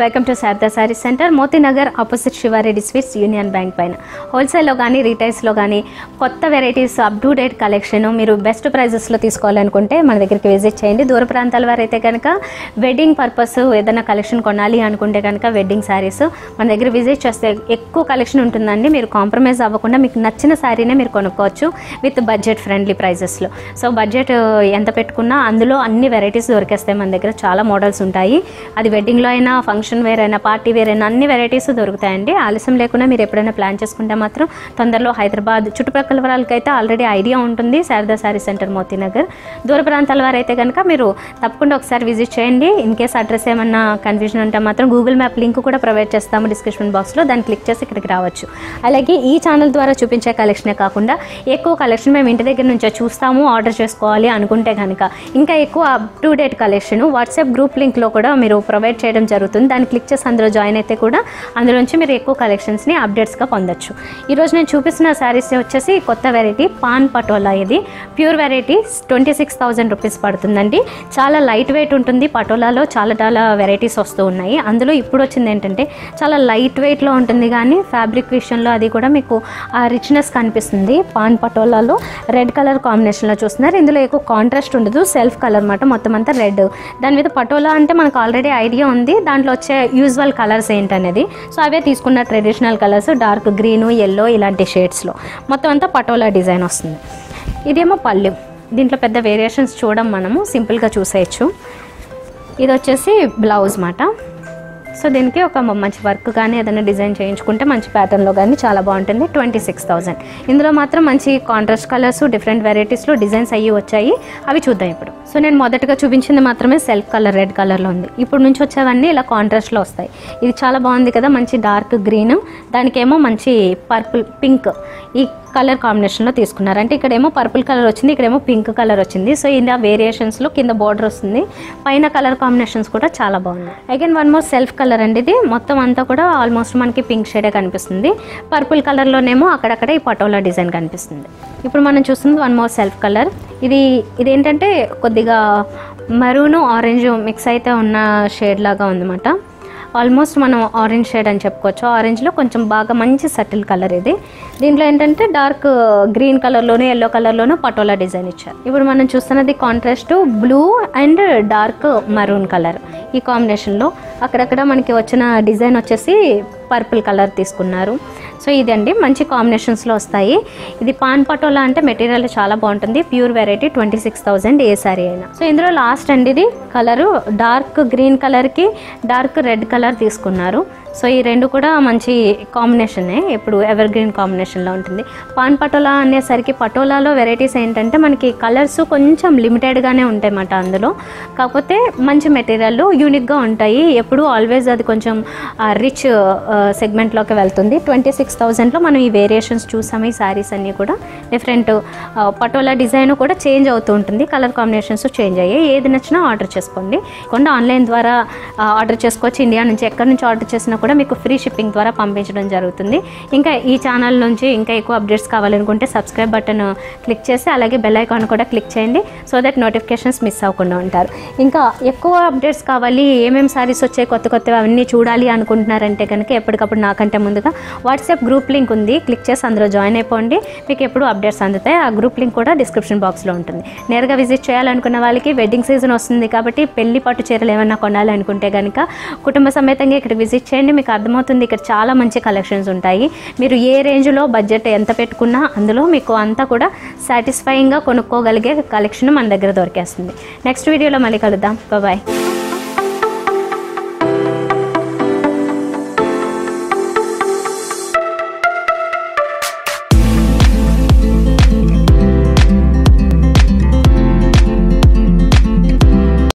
Welcome to Sharada sari centre, Motinagar opposite Shivareddy sweets union bank పైన. హోల్సేల్లో కానీ రీటైల్స్లో కానీ కొత్త varieties up to date collection మీరు బెస్ట్ ప్రైజెస్లో తీసుకోవాలనుకుంటే మన దగ్గరికి విజిట్ చేయండి. దూర ప్రాంతాల వారు అయితే కనుక వెడ్డింగ్ పర్పస్ ఏదైనా కలెక్షన్ కొనాలి అనుకుంటే కనుక వెడ్డింగ్ శారీస్ మన దగ్గర విజిట్ చేస్తే ఎక్కువ కలెక్షన్ ఉంటుందండి. మీరు కాంప్రమైజ్ అవ్వకుండా మీకు నచ్చిన శారీనే మీరు కొనుక్కోవచ్చు విత్ బడ్జెట్ ఫ్రెండ్లీ ప్రైజెస్లో. సో బడ్జెట్ ఎంత పెట్టుకున్నా అందులో అన్ని వెరైటీస్ దొరికేస్తాయి. మన దగ్గర చాలా మోడల్స్ ఉంటాయి. అది వెడ్డింగ్లో అయినా, ఫంక్షన్ వేర్ అయినా, పార్టీ వేర్ అయినా అన్ని వెరైటీస్ దొరుకుతాయండి. ఆలస్యం లేకుండా మీరు ఎప్పుడైనా ప్లాన్ చేసుకుంటే మాత్రం తొందరలో హైదరాబాద్ చుట్టుపక్కల వాళ్ళకైతే ఆల్రెడీ ఐడియా ఉంటుంది శారదా సారీ సెంటర్ మోతీనగర్. దూర ప్రాంతాల వారైతే కనుక మీరు తప్పకుండా ఒకసారి విజిట్ చేయండి. ఇన్ కేస్ అడ్రస్ ఏమన్నా కన్ఫ్యూజన్ ఉంటే మాత్రం గూగుల్ మ్యాప్ లింక్ కూడా ప్రొవైడ్ చేస్తాము డిస్క్రిప్షన్ బాక్స్లో. దాన్ని క్లిక్ చేసి ఇక్కడికి రావచ్చు. అలాగే ఈ ఛానల్ ద్వారా చూపించే కలెక్షనే కాకుండా ఎక్కువ కలెక్షన్ మేము ఇంటి దగ్గర నుంచే చూస్తాము, ఆర్డర్ చేసుకోవాలి అనుకుంటే కనుక ఇంకా ఎక్కువ up to date collection WhatsApp group లింక్లో కూడా మీరు ప్రొవైడ్ చేయడం జరుగుతుంది. దాన్ని క్లిక్ చేసి అందులో జాయిన్ అయితే కూడా అందులోంచి మీరు ఎక్కువ కలెక్షన్స్ని అప్డేట్స్గా పొందొచ్చు. ఈరోజు నేను చూపిస్తున్న శారీస్ వచ్చేసి కొత్త వెరైటీ పాన్ పటోలా. ఇది ప్యూర్ వెరైటీ 26,000 రూపీస్ పడుతుందండి. చాలా లైట్ వెయిట్ ఉంటుంది. పటోలాలో చాలా వెరైటీస్ వస్తూ ఉన్నాయి. అందులో ఇప్పుడు వచ్చింది ఏంటంటే చాలా లైట్ వెయిట్లో ఉంటుంది, కానీ ఫ్యాబ్రిక్ విషయంలో అది కూడా మీకు ఆ రిచ్నెస్ కనిపిస్తుంది. పాన్ పటోలాలో రెడ్ కలర్ కాంబినేషన్లో చూస్తున్నారు. ఇందులో ఎక్కువ కాంట్రాస్ట్ ఉండదు, సెల్ఫ్ కలర్ అన్నమాట. మొత్తం అంతా రెడ్. దాని మీద పటోలా అంటే మనకు ఆల్రెడీ ఐడియా ఉంది, దాంట్లో వచ్చే యూజువల్ కలర్స్ ఏంటనేది. సో అవే తీసుకున్న traditional colours, dark green, yellow ఇలాంటి షేడ్స్లో మొత్తం అంతా పటోలా డిజైన్ వస్తుంది. ఇదేమో పళ్ళు. దీంట్లో పెద్ద వేరియేషన్స్ చూడం, మనము సింపుల్గా చూసేయచ్చు. ఇది వచ్చేసి బ్లౌజ్ మాట. సో దీనికి ఒక మంచి వర్క్ కానీ ఏదైనా డిజైన్ చేయించుకుంటే మంచి ప్యాటర్న్లో కానీ చాలా బాగుంటుంది. 26,000. ఇందులో మాత్రం మంచి కాంట్రాస్ట్ కలర్స్, డిఫరెంట్ వెరైటీస్లో డిజైన్స్ అయ్యి వచ్చాయి. అవి చూద్దాం ఇప్పుడు. సో నేను మొదటగా చూపించింది మాత్రమే సెల్ఫ్ కలర్ రెడ్ కలర్లో ఉంది. ఇప్పుడు నుంచి వచ్చేవన్నీ ఇలా కాంట్రాస్ట్లో వస్తాయి. ఇది చాలా బాగుంది కదా, మంచి డార్క్ గ్రీన్, దానికేమో మంచి పర్పుల్ పింక్ ఈ కలర్ కాంబినేషన్లో తీసుకున్నారు. అంటే ఇక్కడేమో పర్పుల్ కలర్ వచ్చింది, ఇక్కడేమో పింక్ కలర్ వచ్చింది. సో ఇలా వేరియేషన్స్లో కింద బార్డర్ వస్తుంది. పైన కలర్ కాంబినేషన్స్ కూడా చాలా బాగున్నాయి. Again one more self colour అండి. ఇది మొత్తం అంతా కూడా ఆల్మోస్ట్ మనకి పింక్ షేడే కనిపిస్తుంది. పర్పుల్ కలర్లోనేమో అక్కడక్కడ ఈ పటోలా డిజైన్ కనిపిస్తుంది. ఇప్పుడు మనం చూస్తుంది వన్ మోర్ సెల్ఫ్ కలర్. ఇదేంటంటే కొద్దిగా మరూను ఆరెంజ్ మిక్స్ అయితే ఉన్న షేడ్ లాగా ఉందన్నమాట. ఆల్మోస్ట్ మనం ఆరెంజ్ షేడ్ అని చెప్పుకోవచ్చు. ఆరెంజ్లో కొంచెం బాగా మంచి సటిల్ కలర్ ఇది. దీంట్లో ఏంటంటే డార్క్ గ్రీన్ కలర్లోనూ ఎల్లో కలర్లోనూ పటోలా డిజైన్ ఇచ్చారు. ఇప్పుడు మనం చూస్తున్నది contrast blue and dark maroon colour ఈ కాంబినేషన్లో. అక్కడక్కడ మనకి వచ్చిన డిజైన్ వచ్చేసి పర్పుల్ కలర్ తీసుకున్నారు. సో ఇదండి మంచి కాంబినేషన్స్లో వస్తాయి. ఇది పాన్ పటోలా అంటే మెటీరియల్ చాలా బాగుంటుంది. ప్యూర్ వెరైటీ 26,000 ఏ సారీ అయినా. సో ఇందులో లాస్ట్ అండి ఇది కలరు డార్క్ గ్రీన్ కలర్కి డార్క్ రెడ్ కలర్ తీసుకున్నారు. సో ఈ రెండు కూడా మంచి కాంబినేషనే, ఎప్పుడు ఎవర్ గ్రీన్ కాంబినేషన్లో ఉంటుంది. పాన్ పటోలా అనేసరికి పటోలాలో వెరైటీస్ ఏంటంటే మనకి కలర్స్ కొంచెం లిమిటెడ్గానే ఉంటాయి అన్నమాట అందులో. కాకపోతే మంచి మెటీరియల్ యూనిక్గా ఉంటాయి. ఎప్పుడు ఆల్వేస్ అది కొంచెం రిచ్ సెగ్మెంట్లోకి వెళ్తుంది. 26,000లో మనం ఈ వేరియేషన్స్ చూసాము. ఈ శారీస్ అన్నీ కూడా డిఫరెంట్ పటోలా డిజైన్ కూడా చేంజ్ అవుతూ ఉంటుంది. కలర్ కాంబినేషన్స్ చేంజ్ అయ్యాయి. ఏది నచ్చినా ఆర్డర్ చేసుకోండి. కొండ ఆన్లైన్ ద్వారా ఆర్డర్ చేసుకోవచ్చు. ఇండియా నుంచి ఎక్కడి నుంచి ఆర్డర్ చేసినా కూడా మీకు ఫ్రీ షిప్పింగ్ ద్వారా పంపించడం జరుగుతుంది. ఇంకా ఈ ఛానల్ నుంచి ఇంకా ఎక్కువ అప్డేట్స్ కావాలనుకుంటే సబ్స్క్రైబ్ బటన్ క్లిక్ చేసి అలాగే బెల్ ఐకాన్ కూడా క్లిక్ చేయండి. సో దట్ నోటిఫికేషన్స్ మిస్ అవ్వకుండా ఉంటారు. ఇంకా ఎక్కువ అప్డేట్స్ కావాలి, ఏమేమి సారీస్ వచ్చాయి కొత్తవి అవన్నీ చూడాలి అనుకుంటున్నారంటే కనుక ఎప్పటికప్పుడు నాకంటే ముందుగా వాట్సాప్ గ్రూప్ లింక్ ఉంది, క్లిక్ చేసి అందులో జాయిన్ అయిపోండి. మీకు ఎప్పుడు అప్డేట్స్ అందుతాయి. ఆ గ్రూప్ లింక్ కూడా డిస్క్రిప్షన్ బాక్స్లో ఉంటుంది. నేరుగా విజిట్ చేయాలనుకున్న వాళ్ళకి వెడ్డింగ్ సీజన్ వస్తుంది కాబట్టి పెళ్లి పట్టు చీరలు ఏమైనా కొనాలి అనుకుంటే కనుక కుటుంబ సమేతంగా ఇక్కడ విజిట్ చేయండి. మీకు అర్థమవుతుంది ఇక్కడ చాలా మంచి కలెక్షన్స్ ఉంటాయి. మీరు ఏ రేంజ్లో బడ్జెట్ ఎంత పెట్టుకున్నా అందులో మీకు అంతా కూడా సాటిస్ఫైయింగ్గా కొనుక్కోగలిగే కలెక్షన్ మన దగ్గర దొరికేస్తుంది. నెక్స్ట్ వీడియోలో మళ్ళీ కలుద్దాం. బాయ్.